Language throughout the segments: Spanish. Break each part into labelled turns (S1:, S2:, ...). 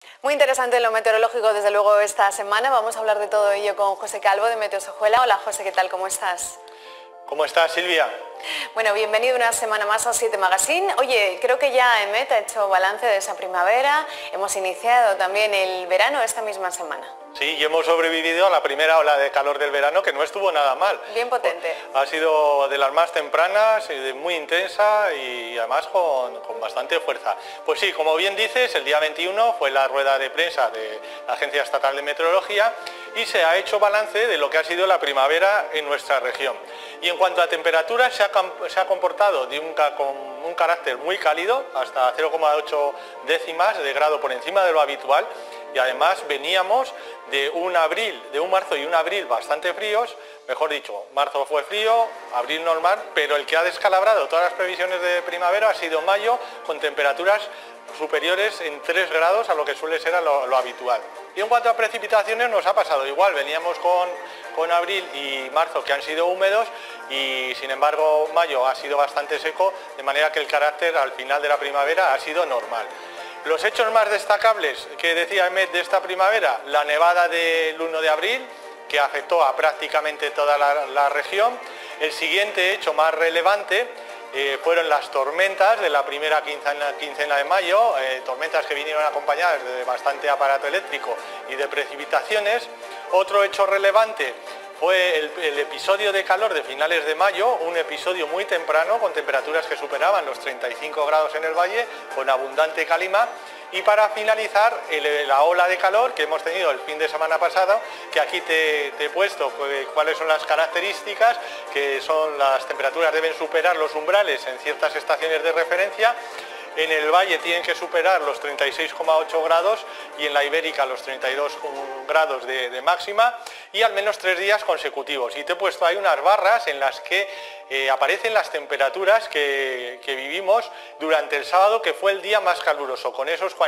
S1: Muy interesante lo meteorológico, desde luego, esta semana. Vamos a hablar de todo ello con José Calvo de Meteosojuela. Hola José, ¿qué tal? ¿Cómo estás?
S2: ¿Cómo estás, Silvia?
S1: Bueno, bienvenido una semana más a 7 Magazine. Oye, creo que ya EMET ha hecho balance de esa primavera. Hemos iniciado también el verano esta misma semana.
S2: Sí, y hemos sobrevivido a la primera ola de calor del verano, que no estuvo nada mal.
S1: Bien potente.
S2: Ha sido de las más tempranas, muy intensa y además con bastante fuerza. Pues sí, como bien dices, el día 21 fue la rueda de prensa de la Agencia Estatal de Meteorología y se ha hecho balance de lo que ha sido la primavera en nuestra región. Y en cuanto a temperaturas, se ha comportado con un carácter muy cálido, hasta 0,8 décimas de grado por encima de lo habitual, y además veníamos de un marzo y un abril bastante fríos. Mejor dicho, marzo fue frío, abril normal, pero el que ha descalabrado todas las previsiones de primavera ha sido mayo, con temperaturas superiores en 3 grados a lo que suele ser lo habitual. Y en cuanto a precipitaciones nos ha pasado igual, veníamos con abril y marzo que han sido húmedos y sin embargo mayo ha sido bastante seco, de manera que el carácter al final de la primavera ha sido normal. Los hechos más destacables que decía EMET de esta primavera: la nevada del 1 de abril, que afectó a prácticamente toda la región. El siguiente hecho más relevante fueron las tormentas de la primera quincena de mayo, tormentas que vinieron acompañadas de bastante aparato eléctrico y de precipitaciones. Otro hecho relevante fue el episodio de calor de finales de mayo, un episodio muy temprano con temperaturas que superaban los 35 grados en el valle, con abundante calima. Y para finalizar, la ola de calor que hemos tenido el fin de semana pasado, que aquí te he puesto cuáles son las características, que son las temperaturas deben superar los umbrales en ciertas estaciones de referencia. En el valle tienen que superar los 36,8 grados y en la ibérica los 32 grados de máxima, y al menos 3 días consecutivos. Y te he puesto ahí unas barras en las que aparecen las temperaturas que vivimos durante el sábado, que fue el día más caluroso, con esos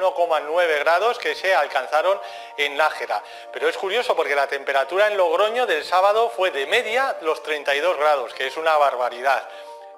S2: 41,9 grados que se alcanzaron en Nájera. Pero es curioso porque la temperatura en Logroño del sábado fue de media los 32 grados, que es una barbaridad.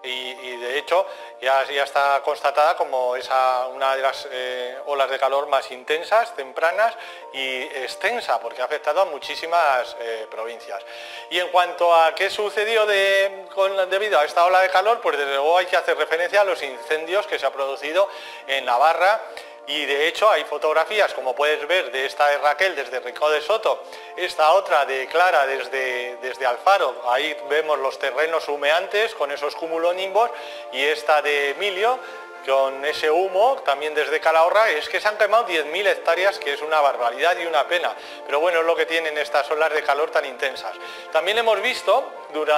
S2: Y de hecho ya está constatada como una de las olas de calor más intensas, tempranas y extensa, porque ha afectado a muchísimas provincias. Y en cuanto a qué sucedió debido a esta ola de calor, pues desde luego hay que hacer referencia a los incendios que se ha producido en Navarra. Y de hecho hay fotografías, como puedes ver, de esta de Raquel desde Rincón de Soto, esta otra de Clara desde Alfaro. Ahí vemos los terrenos humeantes con esos cumulonimbos, y esta de Emilio con ese humo también desde Calahorra. Es que se han quemado 10.000 hectáreas, que es una barbaridad y una pena, pero bueno, es lo que tienen estas olas de calor tan intensas. También hemos visto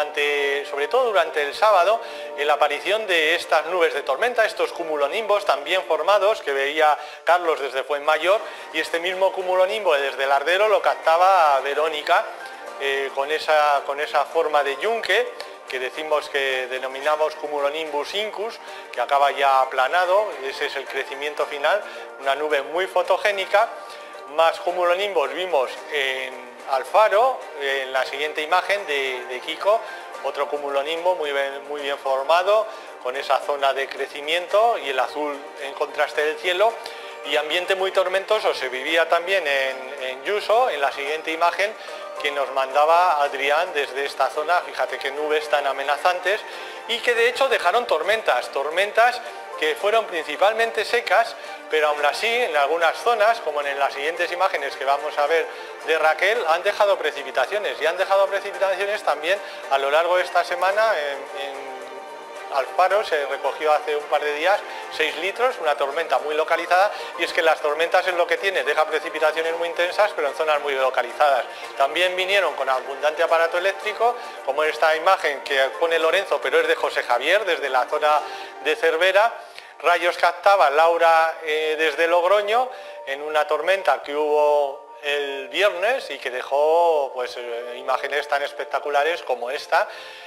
S2: sobre todo durante el sábado, la aparición de estas nubes de tormenta, estos cumulonimbos también formados, que veía Carlos desde Fuenmayor, y este mismo cumulonimbo desde el Ardero lo captaba Verónica, con esa forma de yunque que denominamos cumulonimbus incus, que acaba ya aplanado. Ese es el crecimiento final, una nube muy fotogénica. Más cumulonimbos vimos en Alfaro, en la siguiente imagen de Kiko, otro cumulonimbo muy bien formado, con esa zona de crecimiento y el azul en contraste del cielo. Y ambiente muy tormentoso se vivía también en Yuso, en la siguiente imagen que nos mandaba Adrián desde esta zona. Fíjate qué nubes tan amenazantes, y que de hecho dejaron tormentas que fueron principalmente secas, pero aún así en algunas zonas, como en las siguientes imágenes que vamos a ver de Raquel, han dejado precipitaciones, y han dejado precipitaciones también a lo largo de esta semana. En Alfaro se recogió hace un par de días 6 litros, una tormenta muy localizada, y es que las tormentas es lo que tiene, deja precipitaciones muy intensas pero en zonas muy localizadas. También vinieron con abundante aparato eléctrico, como esta imagen que pone Lorenzo, pero es de José Javier desde la zona de Cervera. Rayos captaba Laura desde Logroño en una tormenta que hubo el viernes y que dejó imágenes tan espectaculares como esta.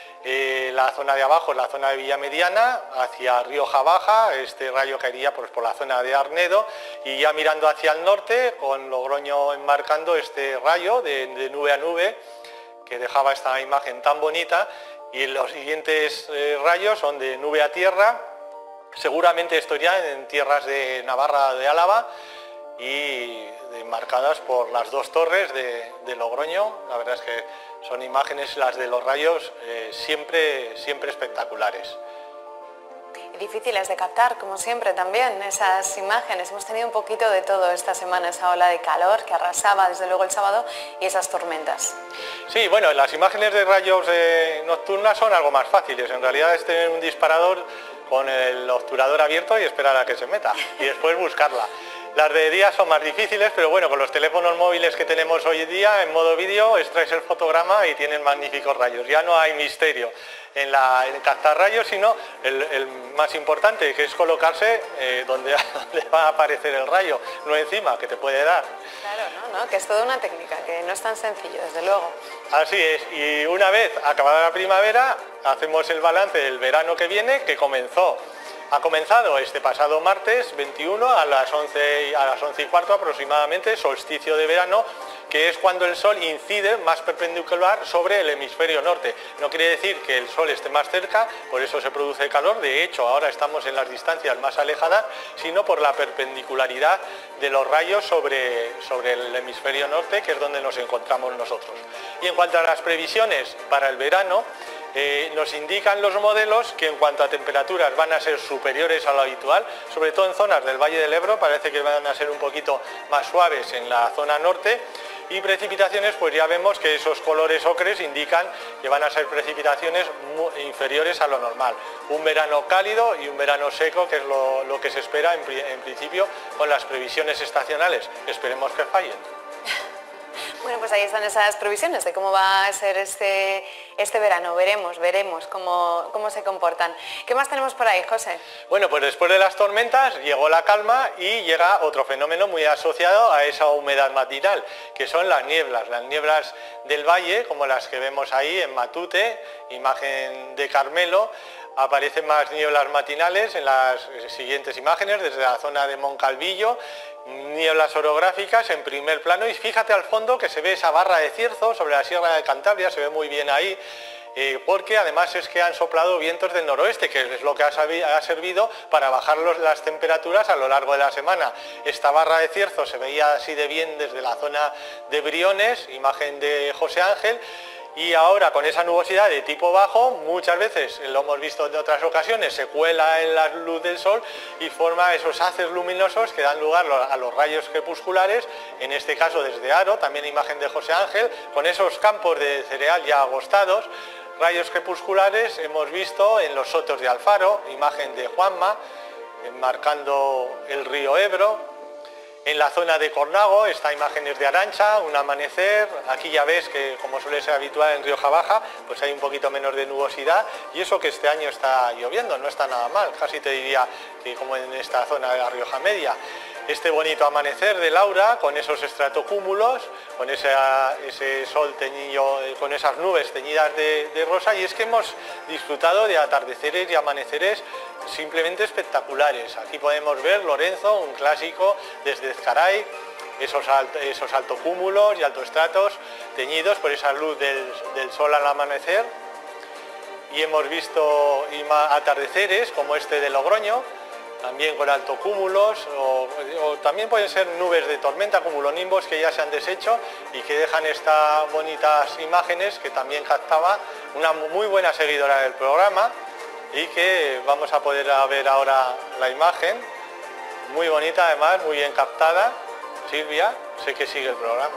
S2: La zona de abajo es la zona de Villamediana, hacia Rioja Baja, este rayo caería por la zona de Arnedo, y ya mirando hacia el norte, con Logroño enmarcando este rayo de nube a nube, que dejaba esta imagen tan bonita. Y los siguientes rayos son de nube a tierra, seguramente esto ya en tierras de Navarra, de Álava, y marcadas por las dos torres de Logroño. La verdad es que son imágenes, las de los rayos, siempre espectaculares.
S1: Difíciles de captar, como siempre, también esas imágenes. Hemos tenido un poquito de todo esta semana, esa ola de calor que arrasaba desde luego el sábado y esas tormentas.
S2: Sí, bueno, las imágenes de rayos nocturnas son algo más fáciles. En realidad es tener un disparador con el obturador abierto y esperar a que se meta y después buscarla. Las de día son más difíciles, pero bueno, con los teléfonos móviles que tenemos hoy en día, en modo vídeo, extraes el fotograma y tienen magníficos rayos. Ya no hay misterio en captar rayos, sino el más importante, que es colocarse donde va a aparecer el rayo, no encima, que te puede dar.
S1: Claro, que es toda una técnica, que no es tan sencillo, desde luego.
S2: Así es, y una vez acabada la primavera, hacemos el balance del verano que viene, que ha comenzado este pasado martes 21 a las 11:15 aproximadamente, solsticio de verano, que es cuando el Sol incide más perpendicular sobre el hemisferio norte. No quiere decir que el Sol esté más cerca, por eso se produce calor, de hecho ahora estamos en las distancias más alejadas, sino por la perpendicularidad de los rayos sobre el hemisferio norte, que es donde nos encontramos nosotros. Y en cuanto a las previsiones para el verano, nos indican los modelos que en cuanto a temperaturas van a ser superiores a lo habitual, sobre todo en zonas del Valle del Ebro, parece que van a ser un poquito más suaves en la zona norte, y precipitaciones, pues ya vemos que esos colores ocres indican que van a ser precipitaciones inferiores a lo normal. Un verano cálido y un verano seco, que es lo que se espera en principio con las previsiones estacionales. Esperemos que fallen.
S1: Bueno, pues ahí están esas previsiones de cómo va a ser este verano. Veremos cómo se comportan. ¿Qué más tenemos por ahí, José?
S2: Bueno, pues después de las tormentas llegó la calma y llega otro fenómeno muy asociado a esa humedad matinal, que son las nieblas del valle, como las que vemos ahí en Matute, imagen de Carmelo. Aparecen más nieblas matinales en las siguientes imágenes, desde la zona de Moncalvillo, nieblas orográficas en primer plano, y fíjate al fondo que se ve esa barra de Cierzo sobre la Sierra de Cantabria, se ve muy bien ahí, porque además es que han soplado vientos del noroeste, que es lo que ha servido para bajar las temperaturas a lo largo de la semana. Esta barra de Cierzo se veía así de bien desde la zona de Briones, imagen de José Ángel, y ahora con esa nubosidad de tipo bajo, muchas veces, lo hemos visto en otras ocasiones, se cuela en la luz del sol y forma esos haces luminosos que dan lugar a los rayos crepusculares, en este caso desde Haro, también imagen de José Ángel, con esos campos de cereal ya agostados. Rayos crepusculares hemos visto en los sotos de Alfaro, imagen de Juanma, marcando el río Ebro. En la zona de Cornago está imágenes de Arantxa, un amanecer. Aquí ya ves que, como suele ser habitual en Rioja Baja, pues hay un poquito menos de nubosidad, y eso que este año está lloviendo, no está nada mal, casi te diría que como en esta zona de la Rioja Media. Este bonito amanecer de Laura, con esos estratocúmulos, con ese sol teñido, con esas nubes teñidas de rosa, y es que hemos disfrutado de atardeceres y amaneceres simplemente espectaculares. Aquí podemos ver Lorenzo, un clásico, desde Ezcaray, esos altocúmulos y altoestratos teñidos por esa luz del sol al amanecer, y hemos visto atardeceres como este de Logroño, también con altocúmulos, o también pueden ser nubes de tormenta, cumulonimbos que ya se han deshecho y que dejan estas bonitas imágenes que también captaba una muy buena seguidora del programa, y que vamos a poder ver ahora la imagen, muy bonita además, muy bien captada. Silvia, sé que sigue el programa.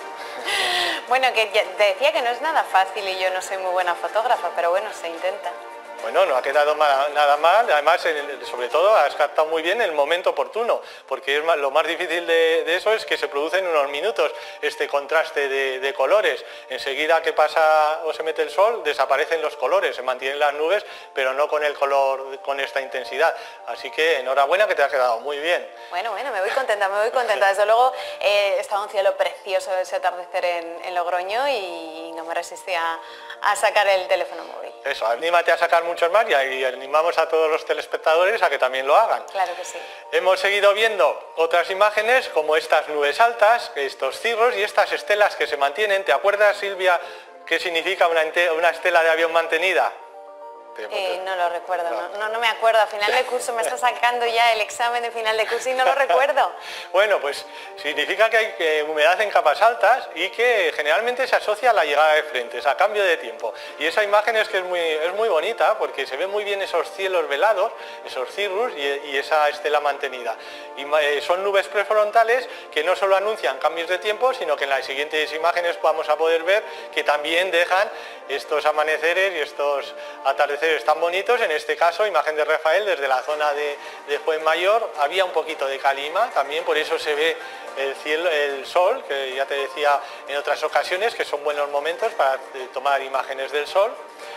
S1: Bueno, que te decía que no es nada fácil y yo no soy muy buena fotógrafa, pero bueno, se intenta.
S2: Bueno, no ha quedado nada mal, además sobre todo has captado muy bien el momento oportuno, porque lo más difícil de eso es que se produce en unos minutos este contraste de colores. Enseguida que pasa o se mete el sol desaparecen los colores, se mantienen las nubes, pero no con el color, con esta intensidad. Así que enhorabuena, que te ha quedado muy bien.
S1: Bueno, me voy contenta. Desde luego estaba un cielo precioso ese atardecer en Logroño y no me resistía a sacar el teléfono móvil.
S2: Eso, anímate a sacar muchos más, y animamos a todos los telespectadores a que también lo hagan.
S1: Claro que sí.
S2: Hemos seguido viendo otras imágenes como estas nubes altas, estos cirros y estas estelas que se mantienen. ¿Te acuerdas, Silvia, qué significa una estela de avión mantenida?
S1: No lo recuerdo, no me acuerdo. A final de curso me está sacando ya el examen de final de curso y no lo recuerdo.
S2: Bueno, pues significa que hay humedad en capas altas y que generalmente se asocia a la llegada de frentes, a cambio de tiempo. Y esa imagen es que es muy bonita porque se ven muy bien esos cielos velados, esos cirrus y esa estela mantenida. Y son nubes prefrontales que no solo anuncian cambios de tiempo, sino que en las siguientes imágenes vamos a poder ver que también dejan estos amaneceres y estos atardeceres tan bonitos. En este caso, imagen de Rafael desde la zona de Fuenmayor. Había un poquito de calima también, por eso se ve el cielo, el sol, que ya te decía en otras ocasiones que son buenos momentos para tomar imágenes del sol.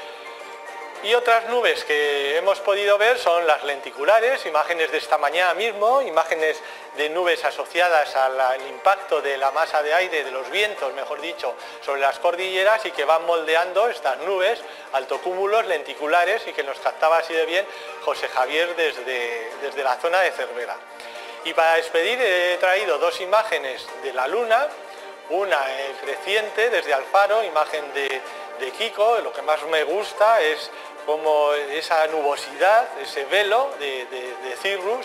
S2: Y otras nubes que hemos podido ver son las lenticulares, imágenes de esta mañana mismo, imágenes de nubes asociadas al impacto de la masa de aire, de los vientos, mejor dicho, sobre las cordilleras y que van moldeando estas nubes, altocúmulos lenticulares, y que nos captaba así de bien José Javier desde la zona de Cervera. Y para despedir he traído dos imágenes de la luna, una creciente desde Alfaro, imagen de Kiko. Lo que más me gusta es como esa nubosidad, ese velo de cirrus,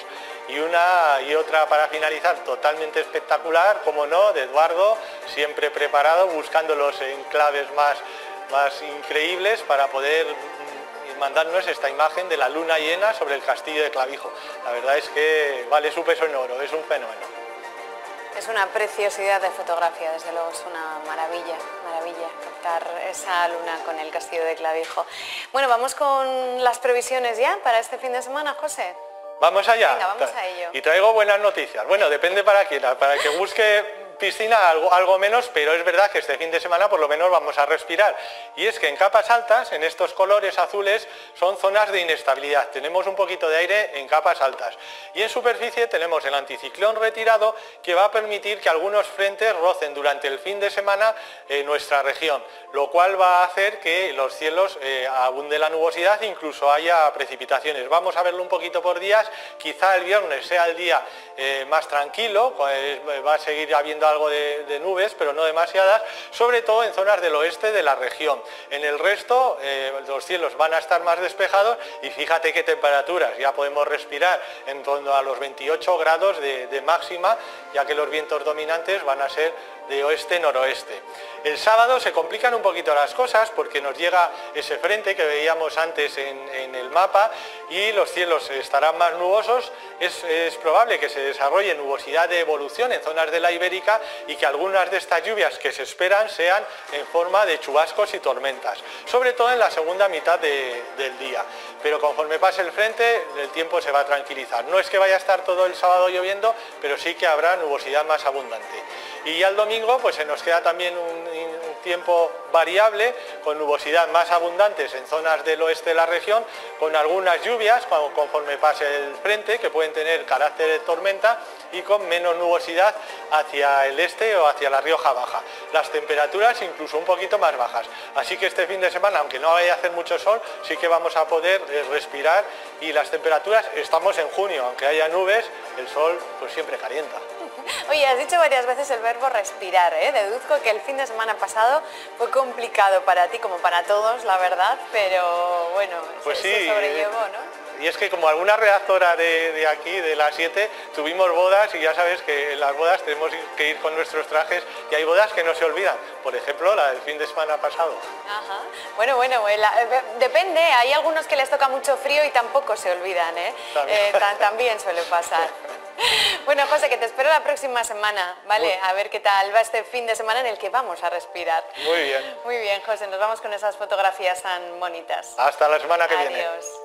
S2: y otra para finalizar totalmente espectacular, como no, de Eduardo, siempre preparado, buscando los enclaves más increíbles para poder mandarnos esta imagen de la luna llena sobre el castillo de Clavijo. La verdad es que vale su peso en oro, es un fenómeno.
S1: Es una preciosidad de fotografía, desde luego es una maravilla captar esa luna con el castillo de Clavijo. Bueno, vamos con las previsiones ya para este fin de semana, José.
S2: Vamos allá.
S1: Venga, vamos a ello.
S2: Y traigo buenas noticias. Bueno, depende para quién, para el que busque piscina algo menos, pero es verdad que este fin de semana por lo menos vamos a respirar. Y es que en capas altas, en estos colores azules, son zonas de inestabilidad. Tenemos un poquito de aire en capas altas. Y en superficie tenemos el anticiclón retirado, que va a permitir que algunos frentes rocen durante el fin de semana nuestra región, lo cual va a hacer que los cielos abunde la nubosidad e incluso haya precipitaciones. Vamos a verlo un poquito por días. Quizá el viernes sea el día más tranquilo, va a seguir habiendo algo de nubes, pero no demasiadas, sobre todo en zonas del oeste de la región. En el resto los cielos van a estar más despejados y fíjate qué temperaturas, ya podemos respirar en torno a los 28 grados de máxima, ya que los vientos dominantes van a ser de oeste-noroeste. El sábado se complican un poquito las cosas porque nos llega ese frente que veíamos antes en el mapa y los cielos estarán más nubosos. Es probable que se desarrolle nubosidad de evolución en zonas de la Ibérica y que algunas de estas lluvias que se esperan sean en forma de chubascos y tormentas, sobre todo en la segunda mitad del día. Pero conforme pase el frente, el tiempo se va a tranquilizar. No es que vaya a estar todo el sábado lloviendo, pero sí que habrá nubosidad más abundante. Y ya el domingo pues se nos queda también un tiempo variable, con nubosidad más abundantes en zonas del oeste de la región, con algunas lluvias conforme pase el frente, que pueden tener carácter de tormenta, y con menos nubosidad hacia el este o hacia la Rioja Baja. Las temperaturas incluso un poquito más bajas. Así que este fin de semana, aunque no vaya a hacer mucho sol, sí que vamos a poder respirar, y las temperaturas, estamos en junio, aunque haya nubes, el sol pues siempre calienta.
S1: Oye, has dicho varias veces el verbo respirar, ¿eh? Deduzco que el fin de semana pasado fue complicado para ti, como para todos, la verdad, pero bueno,
S2: pues
S1: se sobrellevó, ¿no?
S2: Y es que como alguna redactora de aquí, de las 7, tuvimos bodas, y ya sabes que en las bodas tenemos que ir con nuestros trajes, y hay bodas que no se olvidan. Por ejemplo, la del fin de semana pasado.
S1: Ajá. Bueno, depende, hay algunos que les toca mucho frío y tampoco se olvidan, ¿eh? También suele pasar. Bueno, José, que te espero la próxima semana, ¿vale? A ver qué tal va este fin de semana en el que vamos a respirar.
S2: Muy bien.
S1: Muy bien, José, nos vamos con esas fotografías tan bonitas.
S2: Hasta la semana que viene.
S1: Adiós.